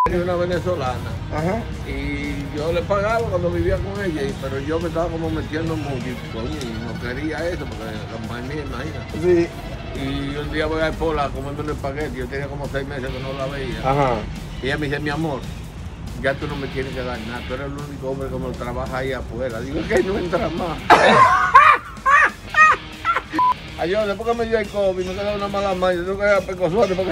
Una venezolana. Ajá. Y yo le pagaba cuando vivía con ella, pero yo me estaba como metiendo mucho y no quería eso porque la mujer mía, imagínate. Sí. Y un día voy a Pola a comerme un espagueti, yo tenía como 6 meses que no la veía. Ajá. Y ella me dice, mi amor, ya tú no me tienes que dar nada, tú eres el único hombre que me trabaja ahí afuera. Digo, que no entra más. Ayer, después que me dio el COVID, me quedó una mala maña, yo tengo que ir a Pecosuarte porque...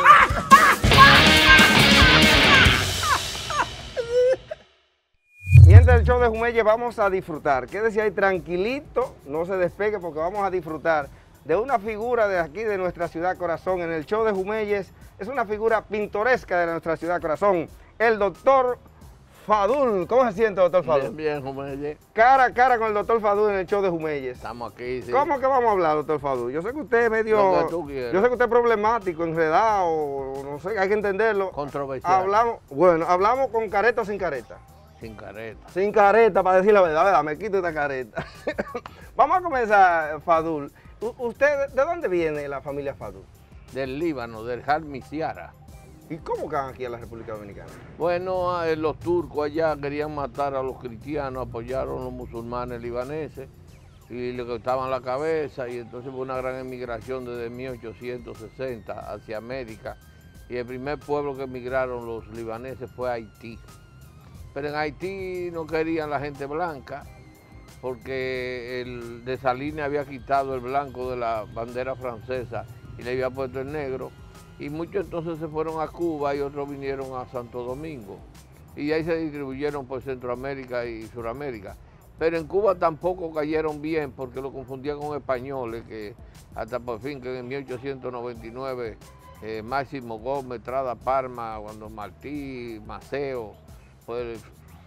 Mientras el show de Jumelle vamos a disfrutar. Quédese ahí tranquilito, no se despegue porque vamos a disfrutar de una figura de aquí de nuestra ciudad corazón. En el show de Jumelles es una figura pintoresca de nuestra ciudad corazón. El doctor Fadul. ¿Cómo se siente, doctor Fadul? Bien, bien, Jumelle. Cara a cara con el doctor Fadul en el show de Jumelles. Estamos aquí, sí. ¿Cómo que vamos a hablar, doctor Fadul? Yo sé que usted es medio... Lo que tú quieras. Yo sé que usted es problemático, enredado, no sé, hay que entenderlo. Controversial. Hablamos con careta o sin careta. Sin careta. Sin careta, para decir la verdad, me quito esta careta. Vamos a comenzar, Fadul. ¿Usted de dónde viene la familia Fadul? Del Líbano, del Jarmisiara. ¿Y cómo caen aquí a la República Dominicana? Bueno, los turcos allá querían matar a los cristianos, apoyaron a los musulmanes libaneses y le cortaban la cabeza, y entonces hubo una gran emigración desde 1860 hacia América, y el primer pueblo que emigraron los libaneses fue Haití. Pero en Haití no querían la gente blanca porque el de Salinas había quitado el blanco de la bandera francesa y le había puesto el negro. Y muchos entonces se fueron a Cuba y otros vinieron a Santo Domingo. Y ahí se distribuyeron por Centroamérica y Suramérica. Pero en Cuba tampoco cayeron bien porque lo confundían con españoles, que hasta por fin que en 1899 Máximo Gómez, Trada Parma, cuando Martí, Maceo, pues,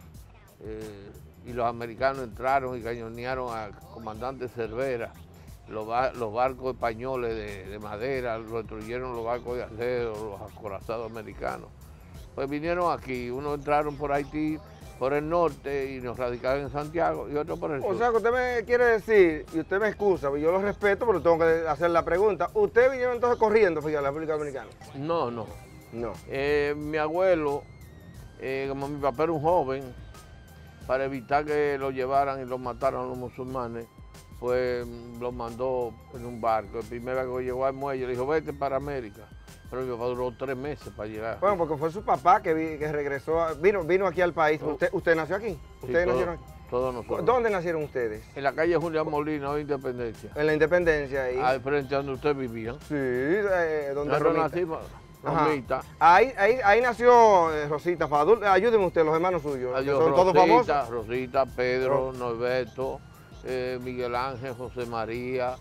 y los americanos entraron y cañonearon al comandante Cervera. Los barcos españoles de madera, lo destruyeron los barcos de acero, los acorazados americanos. Pues vinieron aquí, unos entraron por Haití, por el norte y nos radicaron en Santiago y otros por el sur. O sea, que usted me quiere decir, y usted me excusa, yo lo respeto, pero tengo que hacer la pregunta. ¿Usted vinieron entonces corriendo a la República Dominicana? No, no. No. Mi abuelo, como mi papá era un joven, para evitar que lo llevaran y lo mataran los musulmanes, pues lo mandó en un barco. El primer barco que llegó al muelle le dijo, vete para América. Pero mi papá duró 3 meses para llegar. Bueno, porque fue su papá que regresó, vino aquí al país. ¿Usted nació aquí? ¿Ustedes nacieron aquí? Todos nosotros. ¿Dónde nacieron ustedes? En la calle Julián Molina, hoy Independencia. En la Independencia ahí. Al frente donde usted vivía. Sí, donde Nosotros Romita. nacimos, Romita. Ahí nació Rosita Fadul. Ayúdenme ustedes, los hermanos suyos. Adiós, son Rosita, todos famosos. Rosita, Pedro, Norberto, Miguel Ángel, José María,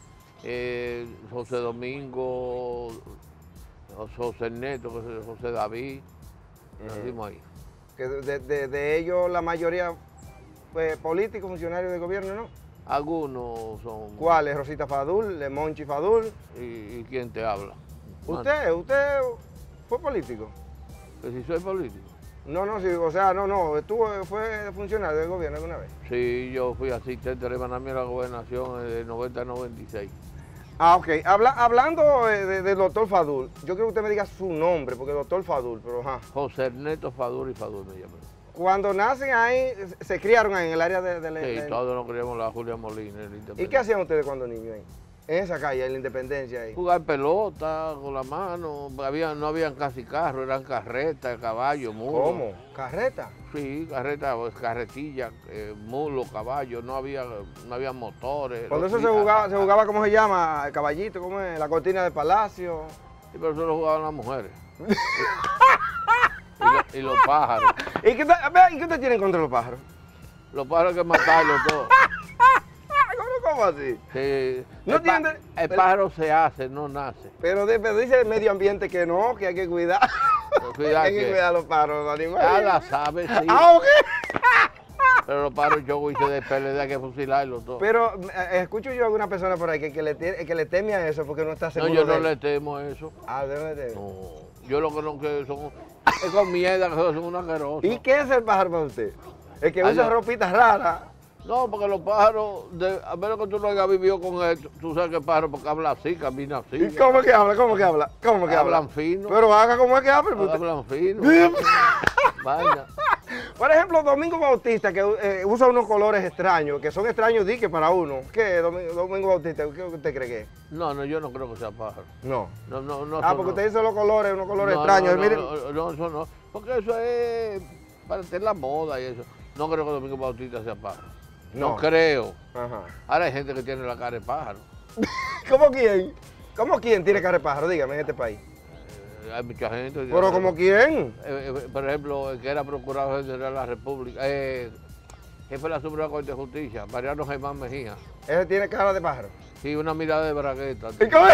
José Domingo, José Ernesto, José David. Nacimos ahí. Que de ellos la mayoría políticos, funcionarios de gobierno, ¿no? Algunos son... ¿Cuáles? Rosita Fadul, Monchi Fadul. ¿Y quién te habla? ¿Usted fue político? ¿Que si soy político? No, sí, o sea, no, fue funcionario del gobierno alguna vez. Sí, yo fui asistente de hermanamiento a la gobernación de 90 a 96. Ah, ok. Hablando del doctor Fadul, yo quiero que usted me diga su nombre, porque doctor Fadul, pero ajá. José Ernesto Fadul y Fadul me llamaron. Cuando nacen ahí, se criaron ahí en el área Sí, todos nos criamos en la Julia Molina, en la Independencia. ¿Y qué hacían ustedes cuando niños ahí? En esa calle, en la Independencia ahí. Jugar pelota con la mano, no habían casi carros, eran carretas, caballos, mulos. ¿Cómo? ¿Carreta? Sí, carreta, carretilla, mulos, caballos, no había motores. Cuando eso se jugaba, ¿cómo se llama? El caballito, ¿cómo es? La cortina del palacio. Sí, pero eso lo jugaban las mujeres. y los pájaros. ¿Y qué usted tiene contra los pájaros? Los pájaros hay que matarlos todos. ¿Cómo así? Sí. No el pájaro se hace, no nace. Pero dice el medio ambiente que no, que hay que cuidar. Hay que cuidar a los pájaros, los animales. Ya la sabe, sí. Ah, ok. Pero los pájaros yo hice de PLD, hay que fusilarlos todos. Pero escucho yo a alguna persona por ahí que le teme a eso porque no está seguro. No, yo no le temo a eso. Ah, ¿de dónde te? No, yo lo que no que son es con mierda, que son unos asquerosos. ¿Y qué es el pájaro para usted? El que usa ropitas raras. No, porque los pájaros, a menos que tú no hayas vivido con él, tú sabes que el pájaro porque habla así, camina así. ¿Y cómo es que habla? ¿Cómo que habla? ¿Cómo que habla? Hablan fino. Pero haga como es que habla. Hablan fino. Vaya. Por ejemplo, Domingo Bautista, que usa unos colores extraños, que son extraños dique para uno. ¿Qué es Domingo Bautista? ¿Qué usted cree que es? No, yo no creo que sea pájaro. No. No. Ah, porque usted dice los colores, unos colores extraños. No, eso no. Porque eso es para tener la moda y eso. No creo que Domingo Bautista sea pájaro. No creo. Ajá. Ahora hay gente que tiene la cara de pájaro. ¿Cómo quién? ¿Cómo quién tiene cara de pájaro? Dígame, en este país. Hay mucha gente. ¿Pero como quién? Por ejemplo, el que era procurador general de la República, jefe de la Suprema Corte de Justicia, Mariano Germán Mejía. ¿Ese tiene cara de pájaro? Sí, una mirada de bragueta. ¿Y cómo?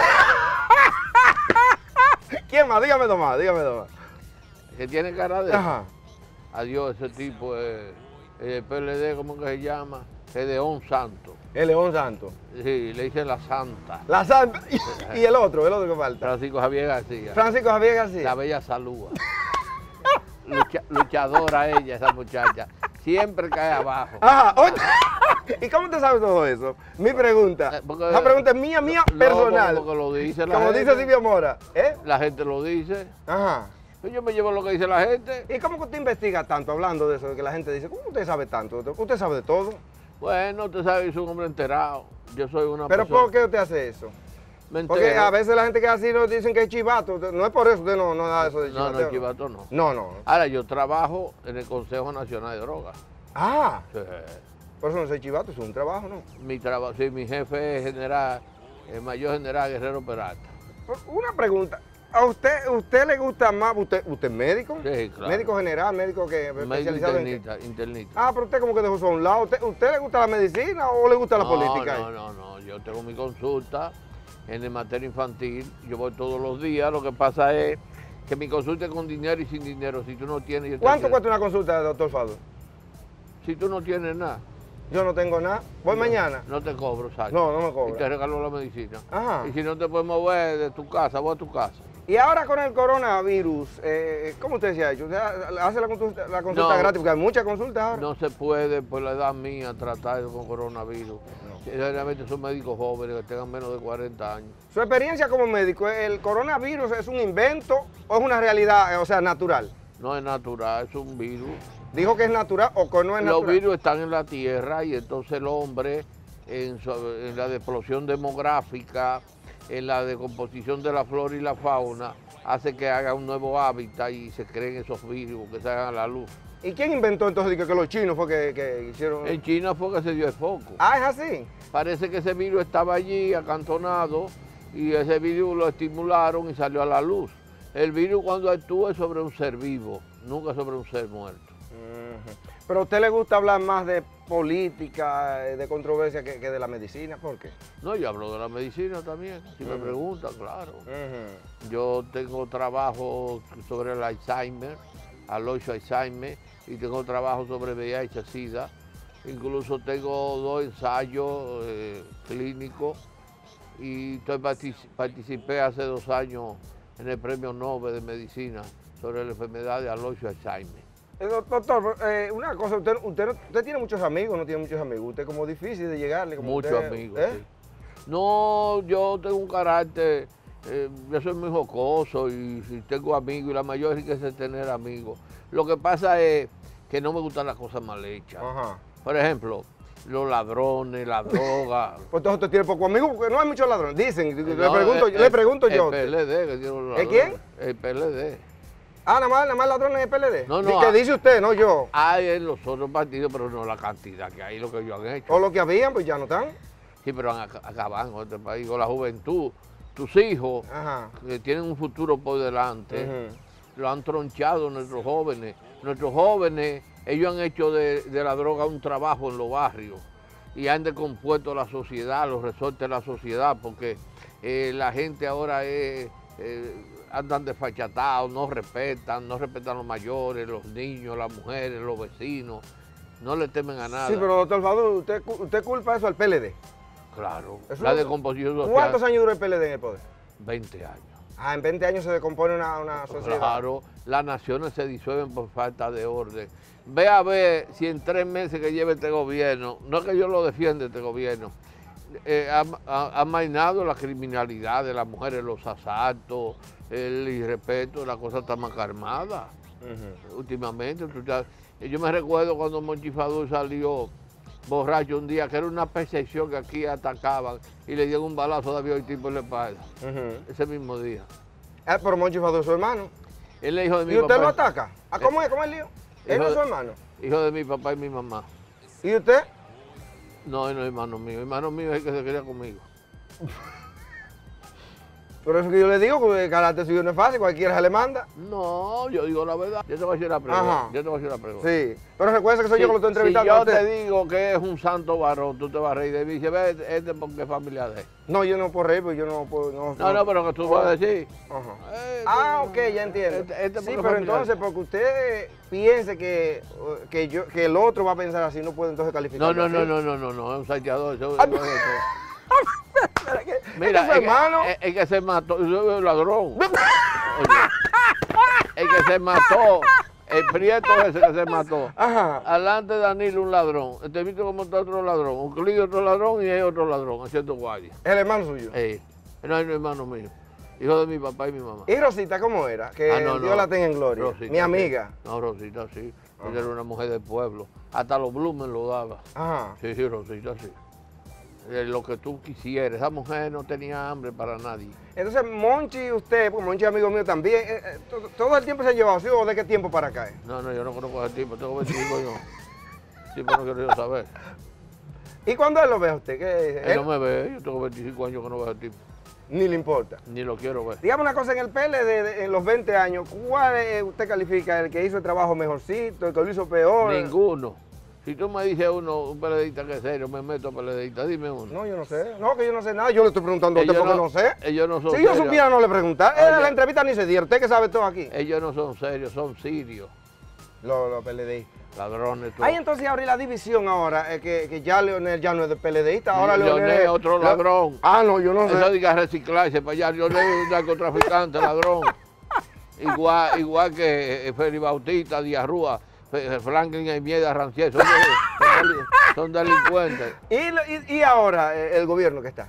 ¿Quién más? Dígame nomás, dígame nomás. Que tiene cara de... Ajá. Adiós, ese tipo es el PLD, ¿cómo que se llama? Gedeón Santo. El León Santo. Sí, le dicen la Santa. La Santa. ¿Y el otro que falta? Francisco Javier García. Francisco Javier García. La bella Salúa. Luchadora ella, esa muchacha. Siempre cae abajo. Ajá. ¿Y cómo te sabe todo eso? Mi pregunta. La pregunta es mía, personal. Porque lo dice la como gente. Dice Silvio Mora. La gente lo dice. Ajá. Yo me llevo lo que dice la gente. ¿Y cómo que usted investiga tanto hablando de eso? De que la gente dice, ¿cómo usted sabe tanto? Usted sabe de todo. Bueno, usted sabe, yo soy un hombre enterado. Yo soy una ¿Pero persona... por qué usted hace eso? Me Porque a veces la gente que así nos dicen que es chivato. No es por eso, usted no da eso de chivato. No, chivato no. No. Ahora, yo trabajo en el Consejo Nacional de Drogas. Ah. Sí. Por eso no soy chivato, es un trabajo, ¿no? Sí, mi jefe es general, el mayor general Guerrero Peralta. Una pregunta. ¿A usted le gusta más, usted es médico? Sí, claro. Médico general, médico que especializado internista. Ah, pero usted como que dejó eso a un lado. ¿Usted le gusta la medicina o le gusta la política? No, yo tengo mi consulta en el materia infantil, yo voy todos los días, lo que pasa es que mi consulta es con dinero y sin dinero, si tú no tienes... ¿Cuánto cuesta una consulta, doctor Fado? Si tú no tienes nada. Yo no tengo nada. ¿Voy mañana? No te cobro, ¿sabes? No me cobro. Y te regalo la medicina. Ajá. Y si no te puedes mover de tu casa, voy a tu casa. Y ahora con el coronavirus, ¿cómo usted se ha hecho? ¿Usted hace la consulta gratis? Porque hay muchas consultas ahora. No se puede, por la edad mía, tratar con coronavirus. Generalmente son médicos jóvenes que tengan menos de 40 años. Su experiencia como médico, ¿el coronavirus es un invento o es una realidad, o sea, natural? No es natural, es un virus. ¿Dijo que es natural o que no es natural? Los virus están en la tierra y entonces el hombre, en la explosión demográfica, en la decomposición de la flora y la fauna, hace que haga un nuevo hábitat y se creen esos virus que salgan a la luz. ¿Y quién inventó entonces que los chinos fue que hicieron? En China fue que se dio el foco. Ah, ¿es así? Parece que ese virus estaba allí acantonado y ese virus lo estimularon y salió a la luz. El virus cuando actúa es sobre un ser vivo, nunca sobre un ser muerto. Pero a usted le gusta hablar más de política, de controversia que de la medicina, ¿por qué? No, yo hablo de la medicina también, si me preguntan, claro. Yo tengo trabajo sobre el Alzheimer, Alzheimer, y tengo trabajo sobre VIH-Sida. Incluso tengo 2 ensayos clínicos y participé hace 2 años en el Premio Nobel de Medicina sobre la enfermedad de Alzheimer. Doctor, una cosa, usted tiene muchos amigos, no tiene muchos amigos. Usted es como difícil de llegarle. Muchos amigos, sí. No, yo tengo un carácter, yo soy muy jocoso y tengo amigos y la mayor riqueza es tener amigos. Lo que pasa es que no me gustan las cosas mal hechas. Ajá. Por ejemplo, los ladrones, la droga. Pues entonces usted tiene pocos amigos porque no hay muchos ladrones. Dicen, le pregunto yo. El PLD que tiene los ladrones. ¿El quién? El PLD. Ah, nada más ladrones del PLD. No, no. ¿Qué dice usted, no yo? Hay en los otros partidos, pero no la cantidad que hay, lo que ellos han hecho. O lo que habían, pues ya no están. Sí, pero acaban con este país, con la juventud. Tus hijos, que tienen un futuro por delante, lo han tronchado nuestros jóvenes. Nuestros jóvenes, ellos han hecho de la droga un trabajo en los barrios y han descompuesto la sociedad, los resortes de la sociedad, porque la gente ahora andan desfachatados, no respetan a los mayores, los niños, las mujeres, los vecinos, no le temen a nada. Sí, pero doctor Fadul, ¿usted culpa eso al PLD? Claro, la descomposición social. ¿Cuántos años duró el PLD en el poder? 20 años. Ah, en 20 años se descompone una sociedad. Claro, las naciones se disuelven por falta de orden. Ve a ver si en 3 meses que lleve este gobierno, no es que yo lo defienda este gobierno, ha mainado la criminalidad de las mujeres, los asaltos, el irrespeto, la cosa está más calmada. Últimamente, yo me recuerdo cuando Monchi Fadul salió borracho un día, que era una percepción que aquí atacaban y le dieron un balazo de avión y tipo en la espalda. Ese mismo día. Pero Monchi Fadul es su hermano. Él es hijo de mi papá. ¿Y usted papá. lo ataca? ¿Cómo es? ¿Cómo es el lío? ¿Él no es su hermano? Hijo de mi papá y mi mamá. ¿Y usted? No, él no es hermano mío. Hermano mío es el que se quería conmigo. Por eso que yo le digo que el carácter suyo no es fácil, cualquiera se le manda. No, yo digo la verdad. Yo te voy a decir la pregunta. Yo te voy a decir la pregunta. Sí, pero recuerda que soy yo que lo estoy entrevistando. Si yo te digo que es un santo varón, tú te vas a reír de mí y dices, ve, este porque es familia de él. No, yo no puedo reír, porque yo no puedo... No, pero que tú vas a decir. Ok, ya entiendo. Sí, pero entonces, porque usted piense que el otro va a pensar así, no puede entonces calificar. No, es un salteador. Mira, el que se mató, es un ladrón. Oye, el que se mató, el prieto ese que se mató. Adelante de Danilo, un ladrón. Te viste cómo está otro ladrón. Un cliente otro ladrón y hay otro ladrón haciendo guardia. ¿El hermano suyo? No es hermano mío. Hijo de mi papá y mi mamá. ¿Y Rosita cómo era? Que Dios la tenga en gloria. Rosita, mi amiga. No, Rosita sí. Ella era una mujer del pueblo. Hasta los Blumen lo daba. Sí, Rosita sí. Lo que tú quisieras. Esa mujer no tenía hambre para nadie. Entonces, Monchi y usted, porque Monchi es amigo mío también, ¿todo el tiempo se ha llevado, sí, o de qué tiempo para acá? No, yo no conozco ese tipo, tengo 25 yo. Sí, pero no quiero yo saber. ¿Y cuándo él lo ve a usted? Él no me ve, yo tengo 25 años que no veo a ese tipo. Ni le importa. Ni lo quiero ver. Dígame una cosa, en el PLD, en los 20 años, ¿cuál usted califica? ¿El que hizo el trabajo mejorcito, el que lo hizo peor? Ninguno. Si tú me dices un periodista que es serio, me meto a periodista, dime uno. No, yo no sé. No, que yo no sé nada. Yo le estoy preguntando a usted porque no sé. Ellos no son serios. Si yo supiera, no le preguntara. La entrevista ni se diera. Usted que sabe todo aquí. Ellos no son serios, son sirios. Los PLD. Ladrones. Todo. Hay entonces abrir la división ahora, que ya Leonel ya no es de PLDista. Ahora Leonel es otro ladrón. No, yo no sé. Eso diga reciclarse para allá. Leonel es un narcotraficante, ladrón. Igual que Félix Bautista, Díaz Rúa. Franklin y Mieda Rancier, son delincuentes. ¿Y ahora el gobierno que está?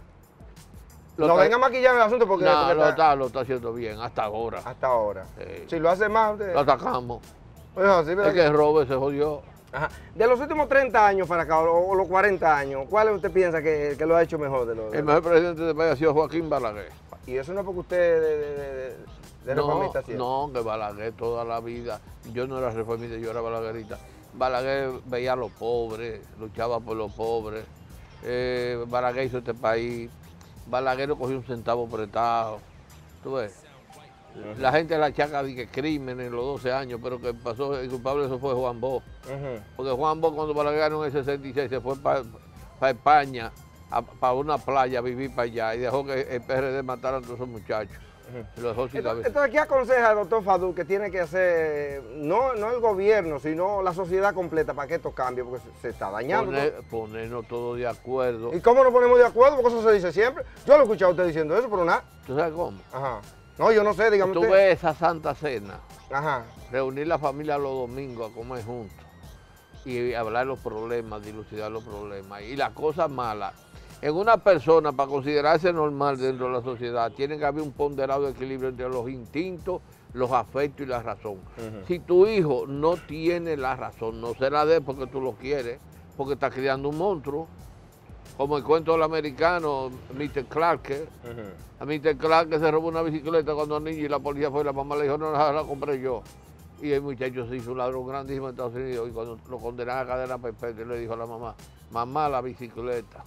No venga a maquillar el asunto porque... No, lo está haciendo bien, hasta ahora. Hasta ahora. Si lo hace más... Lo atacamos. Sí, es que el robo se jodió. De los últimos 30 años para acá, o los 40 años, ¿cuál usted piensa que lo ha hecho mejor? El mejor presidente del país ha sido Joaquín Balaguer. ¿Y eso no es porque usted de reformista? No, que Balaguer toda la vida, yo no era reformista, yo era balaguerita. Balaguer veía a los pobres, luchaba por los pobres. Balaguer hizo este país. Balaguer no cogió un centavo prestado. ¿Tú ves? La gente la achaca de que crímenes en los 12 años, pero que pasó, el culpable de eso fue Juan Bosch. Porque Juan Bosch cuando Balaguer ganó en el 66 se fue para España, para una playa, a vivir para allá, y dejó que el PRD matara a todos esos muchachos. Lo dejó sin cabeza. Entonces, ¿qué aconseja el doctor Fadul que tiene que hacer, no el gobierno, sino la sociedad completa para que esto cambie? Porque se está dañando. Ponernos todos de acuerdo. ¿Y cómo nos ponemos de acuerdo? Porque eso se dice siempre. Yo lo he escuchado a usted diciendo eso, pero nada. ¿Tú sabes cómo? No, yo no sé, dígame usted. Tú ves esa Santa Cena, reunir la familia los domingos a comer juntos y hablar los problemas, dilucidar los problemas. Y las cosas malas. En una persona, para considerarse normal dentro de la sociedad, tiene que haber un ponderado equilibrio entre los instintos, los afectos y la razón. Si tu hijo no tiene la razón, no se la dé porque tú lo quieres, porque está criando un monstruo. Como el cuento del americano, Mr. Clark. A Mr. Clark se robó una bicicleta cuando era niño y la policía fue y la mamá le dijo, no, la compré yo. Y el muchacho se hizo un ladrón grandísimo en Estados Unidos y cuando lo condenaron a cadena perpetua, le dijo a la mamá, la bicicleta.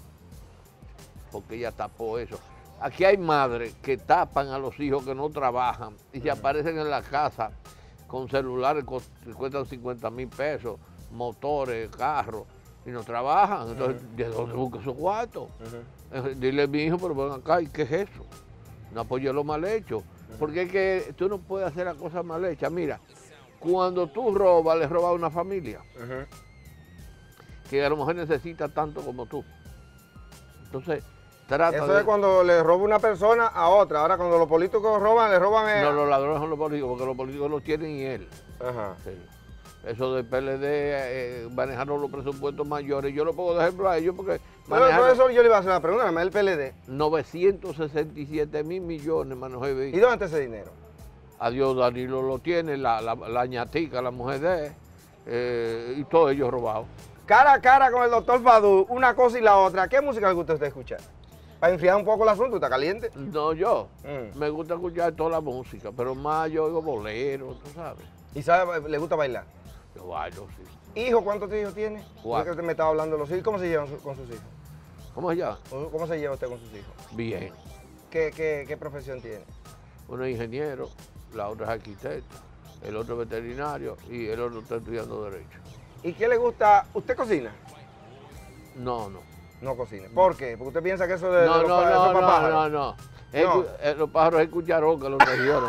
Porque ella tapó eso. Aquí hay madres que tapan a los hijos que no trabajan y se aparecen en la casa con celulares que cuestan 50,000 pesos, motores, carros, y no trabajan. Entonces, ¿de dónde busca esos cuartos? Dile a mi hijo, pero ven acá, ¿y qué es eso? No apoyo lo mal hecho. Porque es que tú no puedes hacer las cosas mal hechas. Mira, cuando tú robas, le robas a una familia que a lo mejor necesita tanto como tú. Entonces, Eso es cuando le roba una persona a otra. Ahora cuando los políticos roban, le roban... No, los ladrones son los políticos, porque los políticos los tienen y él. Ajá. Sí. Eso del PLD, manejaron los presupuestos mayores. Yo lo pongo de ejemplo a ellos porque manejaron... Por eso yo le iba a hacer una pregunta, nada más el PLD. 967.000 millones manejó el vehículo. ¿Y dónde está ese dinero? Adiós, Danilo lo tiene, la ñatica, la mujer de él, y todos ellos robados. Cara a cara con el doctor Fadú, una cosa y la otra, ¿qué música le gusta a usted escuchar? Para enfriar un poco el asunto, ¿está caliente? No, yo me gusta escuchar toda la música, pero más yo oigo bolero, tú sabes. ¿Y sabe, le gusta bailar? Yo bailo, sí. ¿Hijo? ¿Cuántos hijos tiene? 4. Porque usted me estaba hablando de los hijos. ¿Cómo se llevan con sus hijos? ¿Cómo se llama? ¿Cómo se lleva usted con sus hijos? Bien. ¿Qué profesión tiene? Uno es ingeniero, la otra es arquitecto, el otro es veterinario y el otro está estudiando Derecho. ¿Y qué le gusta? ¿Usted cocina? No. No cocina. ¿Por qué? Porque usted piensa que eso de No. pájaros. Los pájaros es cucharón que los trajeron.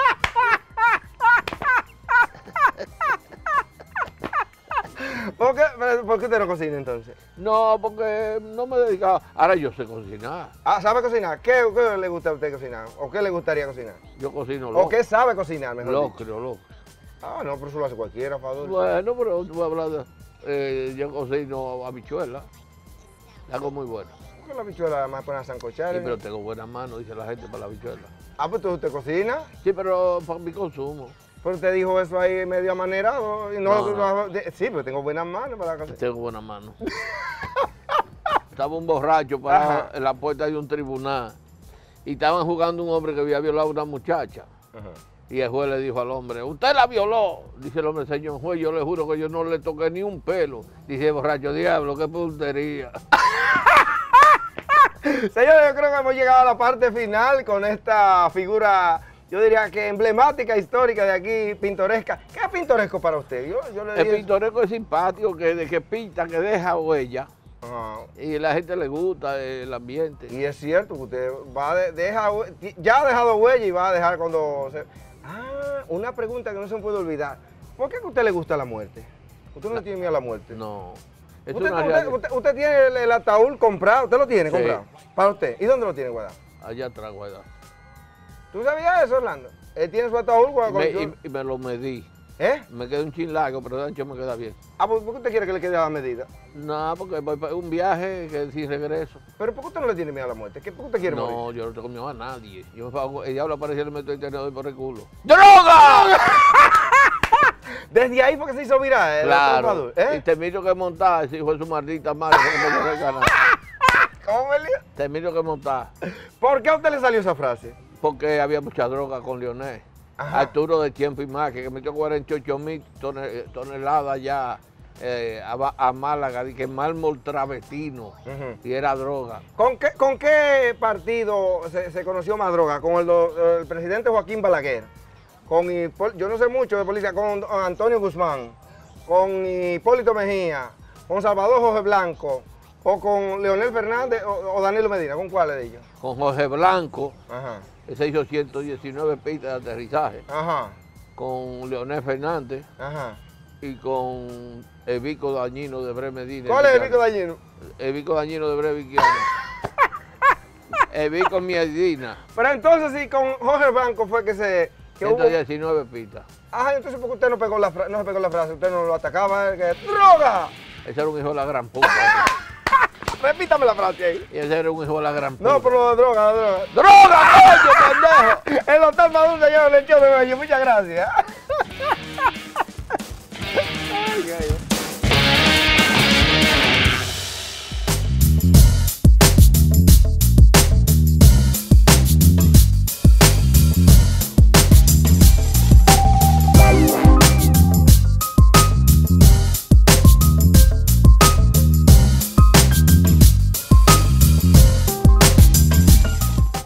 ¿Por qué usted no cocina entonces? No, porque no me he dedicado. Ahora yo sé cocinar. Ah, ¿sabe cocinar? ¿Qué le gusta a usted cocinar? ¿O qué le gustaría cocinar? Yo cocino loco. ¿O qué sabe cocinar, mejor dicho? Loco. Ah, no, pero eso lo hace cualquiera, Fadul. Bueno, pero tú vas a hablar de... yo cocino habichuelas. La hago muy buena. ¿Por qué la habichuela además pone a sancochar? Sí, pero tengo buenas manos, dice la gente, para la habichuela. Ah, pues usted cocina. Sí, pero para mi consumo. Pero usted dijo eso ahí medio amanerado. Y No. Sí, pero tengo buenas manos para la cocina. Tengo buenas manos. Estaba un borracho parado en la puerta de un tribunal y estaban jugando un hombre que había violado a una muchacha. Ajá. Y el juez le dijo al hombre, usted la violó. Dice el hombre, señor juez, yo le juro que yo no le toqué ni un pelo. Dice el borracho, diablo, qué puntería. Señores, yo creo que hemos llegado a la parte final con esta figura, yo diría que emblemática, histórica de aquí, pintoresca. ¿Qué es pintoresco para usted? Yo le El digo... pintoresco es simpático, que pinta, que deja huella. Ajá. Y a la gente le gusta el ambiente. Y es cierto que usted ya ha dejado huella y va a dejar cuando se... Ah, una pregunta que no se me puede olvidar. ¿Por qué a usted le gusta la muerte? ¿Usted no le tiene miedo a la muerte? No. Es Usted tiene el ataúd comprado, ¿usted lo tiene comprado? Para usted. ¿Y dónde lo tiene guardado? Allá atrás, guardado. ¿Tú sabías eso, Orlando? Él tiene su ataúd guardado. Y me lo medí. ¿Eh? Me queda un chin largo, pero de ancho me queda bien. Ah, ¿por qué usted quiere que le quede a la medida? No, porque voy para un viaje que sin regreso. ¿Pero por qué usted no le tiene miedo a la muerte? ¿Por qué usted quiere morir? No, yo no tengo miedo a nadie. Yo me pago, el diablo aparece y le meto el tenedor por el culo. ¡Droga! Desde ahí fue que se hizo viral. Claro. Y termino que montar, ese hijo de su maldita madre. ¿Cómo me lío? Termino que montar. ¿Por qué a usted le salió esa frase? Porque había mucha droga con Leonel. Ajá. Arturo de Tiempo y Más, que metió 48.000 toneladas ya a Málaga, de que mármol travestino, y era droga. ¿Con qué partido se conoció más droga? ¿Con el presidente Joaquín Balaguer? Yo no sé mucho de política, con Antonio Guzmán, con Hipólito Mejía, con Salvador Jorge Blanco, o con Leonel Fernández o Danilo Medina. ¿Con cuál de ellos? Con Jorge Blanco, Ajá. ese hizo 119 pistas de aterrizaje. Ajá. Con Leonel Fernández. Ajá. Y con el bico dañino de Bre Medina. ¿Cuál es el bico dañino? El bico dañino de Bre Viquiano. El bico Medina. Pero entonces sí, con Jorge Blanco fue que se... 119 pistas. Ajá, entonces ¿por qué usted no se pegó la frase? ¿Usted no lo atacaba? Que ¡droga! Ese era un hijo de la gran puta. Repítame la frase ahí. Y ese era un hijo de la gran puta. No, pero la droga. ¡Droga, coño, pendejo! El doctor Maduro, señor, le echó de bello. Muchas gracias.